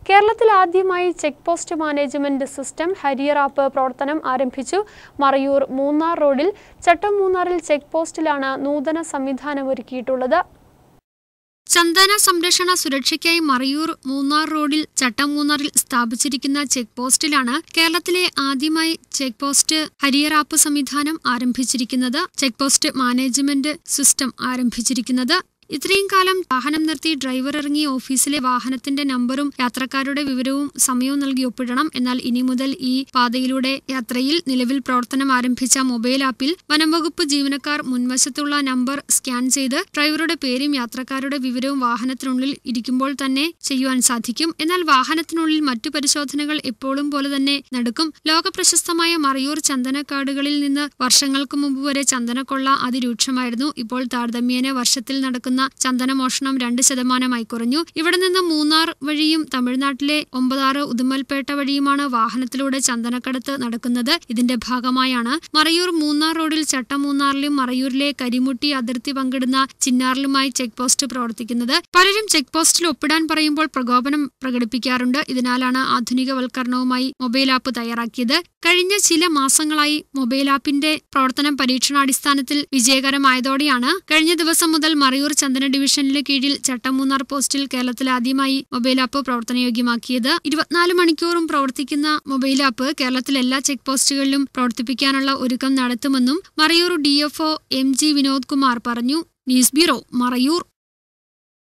കേരളത്തിൽ ആദ്യമായി check post management system ഹരിയർ ആപ്പ് പ്രവർത്തനം ആരംഭിച്ചു. മറയൂർ മൂന്നാർ റോഡിൽ ചട്ടം മൂന്നാറിൽ ചെക്ക് പോസ്റ്റിലാണ് നൂതന സംവിധാനം ഒരുക്കിയിട്ടുള്ളത്. ചന്ദന സംരക്ഷണ സുരക്ഷയ്ക്കായി മറയൂർ മൂന്നാർ റോഡിൽ ചട്ടം മൂന്നാറിൽ സ്ഥാപിച്ചിരിക്കുന്ന ചെക്ക് പോസ്റ്റിലാണ് കേരളത്തിലെ ആദ്യമായി ചെക്ക് പോസ്റ്റ് ഹരിയർ ആപ്പ് സംവിധാനം ആരംഭിച്ചിരിക്കുന്നത്. ചെക്ക് പോസ്റ്റ് മാനേജ്മെന്റ് സിസ്റ്റം ആരംഭിച്ചിരിക്കുന്നത്. ഇത്രയും കാലം വാഹനം നിർത്തി ഡ്രൈവർ ഇറങ്ങി ഓഫീസിലെ വാഹനത്തിന്റെ നമ്പറും യാത്രക്കാരുടെ വിവരവും സമയവും നൽകി ഒപ്പിടണം. എന്നാൽ ഇനി മുതൽ ഈ പാതയിലൂടെ യാത്രയിൽ നിലവിൽ പ്രവർത്തനം ആരംഭിച്ച മൊബൈൽ ആപ്പിൽ വനംവകുപ്പ് ജീവനക്കാർ മുൻവശത്തുള്ള നമ്പർ സ്കാൻ ചെയ്ത് ഡ്രൈവറുടെ പേരും യാത്രക്കാരുടെ വിവരവും വാഹനത്തിനുള്ളിൽ ഇരിക്കുമ്പോൾ തന്നെ ചെയ്യുവാൻ സാധിക്കും. എന്നാൽ വാഹനത്തിനുള്ളിൽ മറ്റു പരിശോധനകൾ എപ്പോഴും പോലെ തന്നെ നടക്കും. ലോകപ്രശസ്തമായ മറയൂർ ചന്ദനക്കാടുകളിൽ നിന്ന് വർഷങ്ങൾക്ക് മുമ്പ് വരെ ചന്ദനക്കൊള്ള അതിരൂക്ഷമായിരുന്നു. ഇപ്പോൾ താരതമ്യേന വർഷത്തിൽ നടക്കുന്ന ചന്ദനമോഷണം 2% കുറഞ്ഞു. ഇവിടെ നിന്ന് മൂന്നാർ വഴിയും തമിഴ്നാട്ടിലെ 96 ഉദുമൽപേട്ട വഴിയുമാണ് വാഹനത്തിലൂടെ ചന്ദനക്കടത്ത് നടക്കുന്നത്. ഇതിന്റെ ഭാഗമായാണ് മറയൂർ മൂന്നാർ റോഡിൽ ചട്ടം മൂന്നാറിലും മറയൂരിലെ കരിമുട്ടി അതിർത്തി പങ്കിടുന്ന ചിന്നാറിലുമായി ചെക്ക് പോസ്റ്റ് പ്രവർത്തിക്കുന്നത്. പലരും ചെക്ക് പോസ്റ്റിൽ ഒപ്പിടാൻ പറയുമ്പോൾ പ്രകോപനം പ്രകടിപ്പിക്കാറുണ്ട്. ഇതിനാലാണ് ആധുനികവൽക്കരണവുമായി മൊബൈൽ ആപ്പ് തയ്യാറാക്കിയത്. കഴിഞ്ഞ ചില മാസങ്ങളായി മൊബൈൽ ആപ്പിന്റെ പ്രവർത്തനം പരീക്ഷണാടിസ്ഥാനത്തിൽ വിജയകരമായതോടെയാണ് കഴിഞ്ഞ ദിവസം മുതൽ മറയൂർ ചന്ദന ഡിവിഷനിലെ കീഴിൽ ചട്ടം മൂന്നാർ പോസ്റ്റിൽ കേരളത്തിൽ ആദ്യമായി മൊബൈൽ ആപ്പ് പ്രവർത്തനയോഗ്യമാക്കിയത്. 24 മണിക്കൂറും പ്രവർത്തിക്കുന്ന മൊബൈൽ ആപ്പ് കേരളത്തിലെ എല്ലാ ചെക്ക് പോസ്റ്റുകളിലും പ്രവർത്തിപ്പിക്കാനുള്ള ഒരുക്കം നടത്തുമെന്നും മറയൂർ DFO MG വിനോദ് കുമാർ പറഞ്ഞു. News bureau, Marayur.